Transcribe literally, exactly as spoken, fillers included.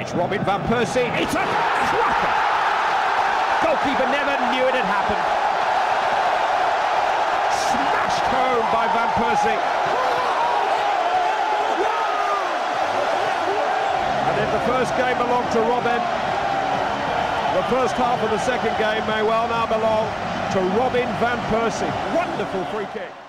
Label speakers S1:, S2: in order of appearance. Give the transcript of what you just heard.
S1: It's Robin van Persie. It's a cracker! Goalkeeper never knew it had happened. Smashed home by Van Persie. And if the first game belonged to Robin, the first half of the second game may well now belong to Robin van Persie. Wonderful free kick.